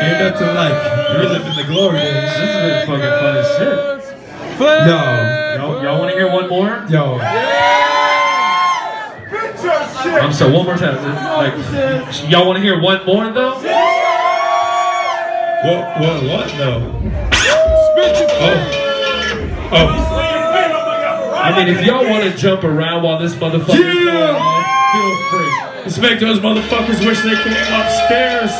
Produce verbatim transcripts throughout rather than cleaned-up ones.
ain't nothing like reliving the glory days. This has been fucking fun as shit. No. Y'all want to hear one more? Yo. I'm sorry, one more time. Like, y'all want to hear one more though? What? What? What? No. Oh. Oh. I mean, if y'all want to jump around while this motherfucker's Yeah. going on, feel free. Let's make those motherfuckers wish they came upstairs.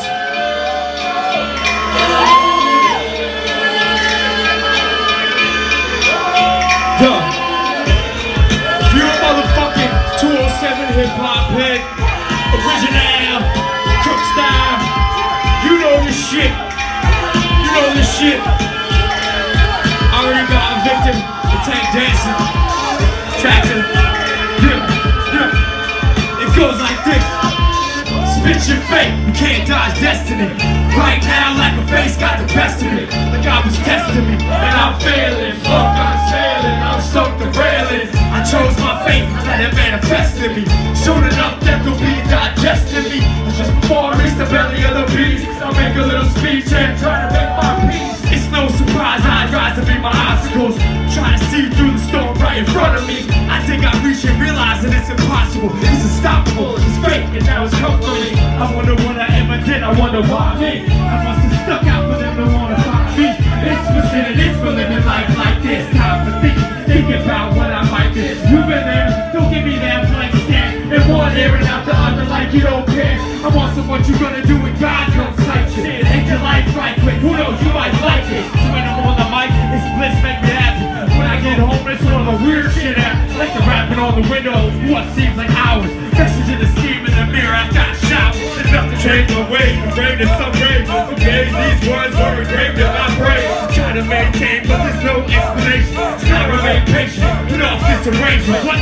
Duh. If you're a motherfucking two oh seven hip hop head, original, crook style, you know this shit. You know this shit. Already got a victim, the tank dancing, tracking. Yeah, yeah. It goes like this. Spit your fate, you can't dodge destiny. Right now, like a face got the best of me. Like God was testing me, and I'm failing. Fuck, I'm sailing, I'm soaked the railing. I chose my fate, I let it manifest in me. Soon enough, death will be digesting me. And just before I reach the belly of the beast, I'll make a little speech and try to make my peace. It's no surprise I rise to beat my obstacles. Trying to see through the storm right in front of me. I think I reach and realize that it's impossible. It's unstoppable, it's fake, and now it's come for me. I wonder what I ever did, I wonder why me. I must have stuck out for them to wanna find me. It's for sinning, it's for living life like this. Time for thinking, think about what I might do. You've been there, don't give me that blank stare. And one ear and out the other like you don't care. I'm also what you gonna do when God comes sight you. End your life right quick, who knows, you might like it. So when I'm on the mic, it's bliss, make me happy. When I get home, it's one of the weird shit out. Like the rapping on the windows, what seems like hours. Message in the steam in the mirror after I shower. Enough to change my ways, from brave to some brave. Okay, these words were engraved in my brain. Try to maintain, but there's no explanation. Still remain patient, put off this arrangement. What?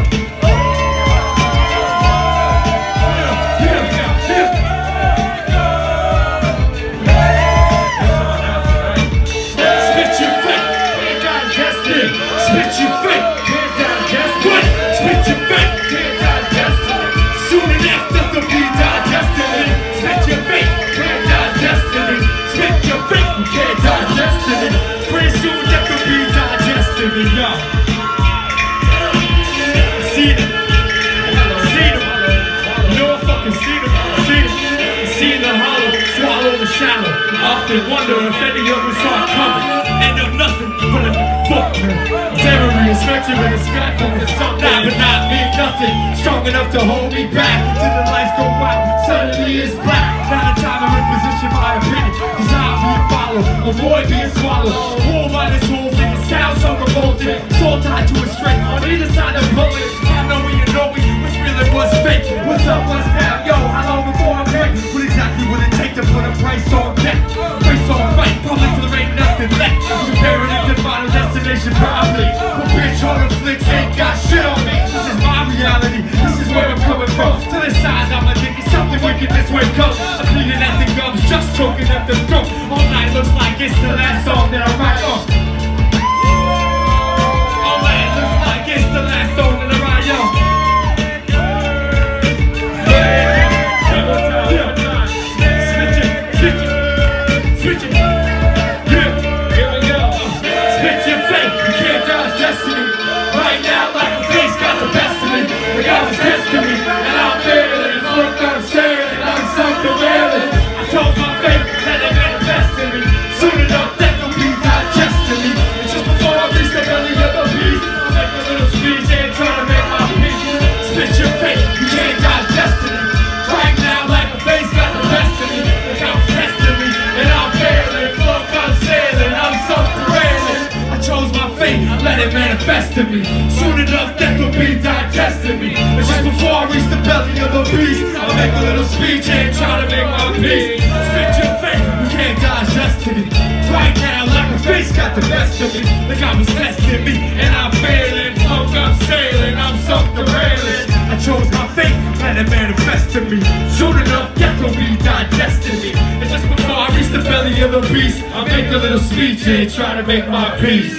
Often wonder if any of us are coming. End up nothing but a fuck Terrory, a stretcher and a scrap on the something but not me, nothing strong enough to hold me back until the lights go out, suddenly it's black. Not a time to reposition my opinion, cause I'll be a follow, avoid being swallowed. War by this whole thing, it sounds so revolting. Soul tied to a string, on either side of the bullet. I know when you know me, which really was fake. What's up, what's down, yo, how long before I'm ready? What exactly will it take to put a price on death? Race on fight, public till there ain't nothing left. Comparing it to final destination probably. But bitch, horror flicks ain't got shit on me. This is my reality, this is where I'm coming from. To the size I'm addicted, something wicked this way comes. I'm bleeding at the gums, just choking at the throat. All night looks like it's the last song that I write on. All night looks like it's the last song that I write on. Manifest to me. Soon enough, death will be digesting me. And just before I reach the belly of the beast, I'll make a little speech and try to make my peace. Spit your fate, you can't digest to me. Right now, like a face got the best of me. Like I was testing me, and I'm failing. Fuck, I'm sailing, I'm sunk the railing. I chose my fate, let it manifest to me. Soon enough, death will be digesting me. And just before I reach the belly of the beast, I'll make a little speech and try to make my peace.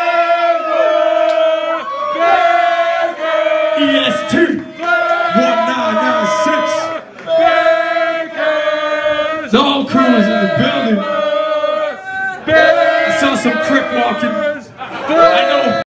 E S T one Soul Crew is in the building. I saw some crip walking. I know.